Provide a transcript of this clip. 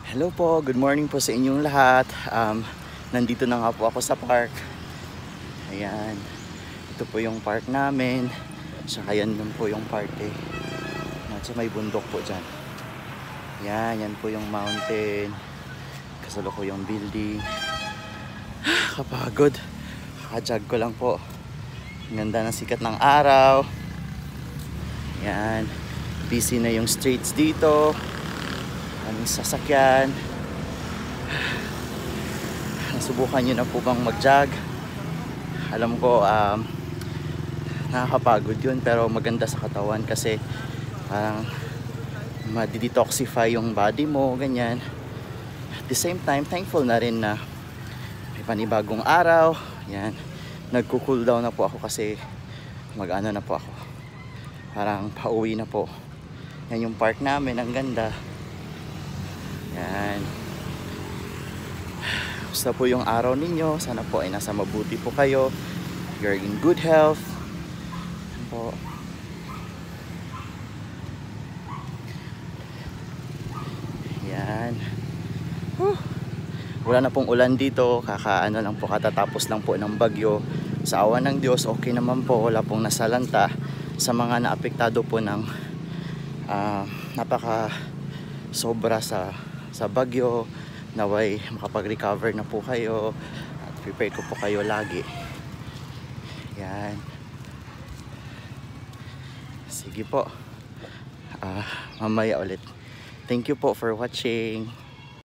Hello po, good morning po sa inyong lahat. Nandito na nga po ako sa park. Ayan, ito po yung park namin. Saka yan din po yung park Nasa may bundok po dyan. Yan po yung mountain. Kasalukuyang building. Kapagod. Kakajag ko lang po. Ganda ng sikat ng araw. Yan, busy na yung streets dito. Aming sasakyan. Nasubukan nyo na po bang mag-jog? Alam ko nakakapagod yun, pero maganda sa katawan kasi parang ma-detoxify yung body mo, ganyan. At the same time, thankful na rin na may panibagong araw. Yan, nagko-cool down na po ako kasi mag-ano na po ako, parang pauwi na po. Yan yung park namin, ang ganda. Yan. Basta po yung araw ninyo, sana po ay nasa mabuti po kayo. You're in good health. Yan po. Yan. Wala na pong ulan dito, kakaano lang po, katatapos lang po ng bagyo. Sa awa ng Diyos, okay naman po, wala pong nasalanta. Sa mga naapektado po ng napaka sobra sa bagyo, naway makapag-recover na po kayo at prepare ko po kayo lagi. Yan. Sige po. Mamaya ulit. Thank you po for watching.